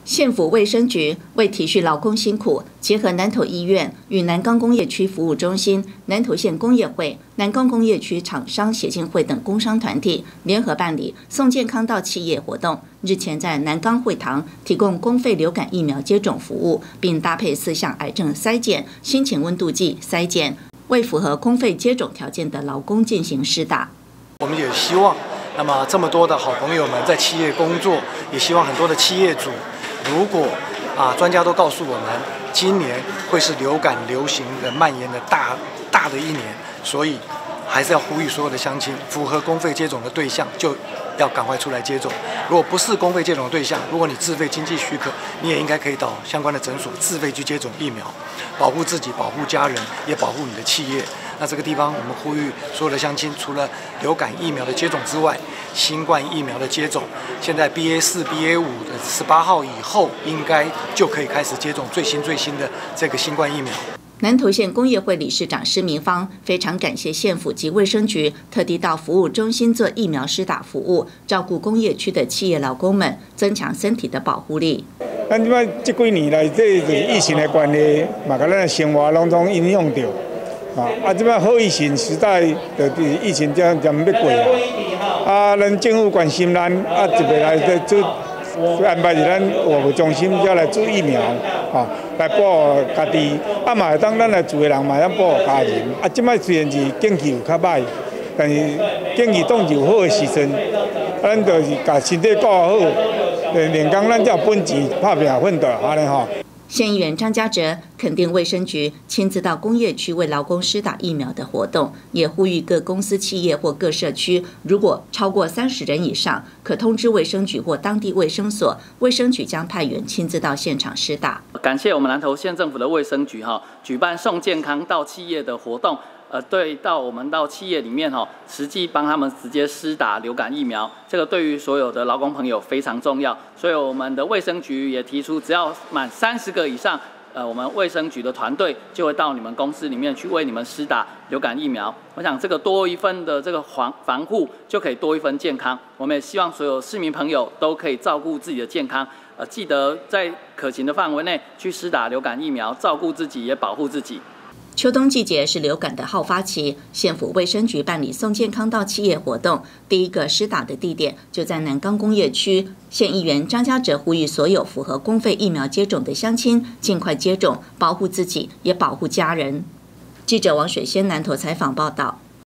县府卫生局为体恤劳工辛苦，结合南投医院与南港工业区服务中心、南投县工业会、南港工业区厂商协进会等工商团体，联合办理送健康到企业活动。日前在南港会堂提供公费流感疫苗接种服务，并搭配4项癌症筛检、心情温度计筛检，为符合公费接种条件的劳工进行施打。 我们也希望，那么这么多的好朋友们在企业工作，也希望很多的企业主。如果专家都告诉我们，今年会是流感流行的蔓延的大的一年，所以还是要呼吁所有的乡亲，符合公费接种的对象就要赶快出来接种。如果不是公费接种的对象，如果你自费经济许可，你也应该可以到相关的诊所自费去接种疫苗，保护自己、保护家人，也保护你的企业。那这个地方，我们呼吁所有的乡亲，除了流感疫苗的接种之外，新冠疫苗的接种，现在 BA4、BA5 的18号以后，应该就可以开始接种最新的这个新冠疫苗。 南投县工业会理事长施明芳非常感谢县府及卫生局特地到服务中心做疫苗施打服务，照顾工业区的企业劳工们，增强身体的保护力。 咱即摆这几年来，这疫情的关系，嘛，甲咱的生活拢总影响到。即摆后疫情时代，就疫情渐要过啊。咱政府关心咱，特别来做安排伫咱活动中心，才来做疫苗，来保护家己。嘛会当咱来住的人嘛，要保护家人。即摆虽然是景气有较歹，但是景气当有好的时阵，咱就是把身体顾好，连工咱才有本钱打拼奋斗安尼吼。 县议员张家哲肯定卫生局亲自到工业区为劳工施打疫苗的活动，也呼吁各公司企业或各社区，如果超过30人以上，可通知卫生局或当地卫生所，卫生局将派员亲自到现场施打。 感谢我们南投县政府的卫生局举办送健康到企业的活动。我们到企业里面实际帮他们直接施打流感疫苗，这个对于所有的劳工朋友非常重要。所以我们的卫生局也提出，只要满30个以上，我们卫生局的团队就会到你们公司里面去为你们施打流感疫苗。我想这个多一份的这个防护，就可以多一份健康。我们也希望所有市民朋友都可以照顾自己的健康，记得在可行的范围内去施打流感疫苗，照顾自己也保护自己。 秋冬季节是流感的好发期，县府卫生局办理送健康到企业活动，第一个施打的地点就在南港工业区。县议员张家哲呼吁所有符合公费疫苗接种的乡亲尽快接种，保护自己也保护家人。记者王水仙南投采访报道。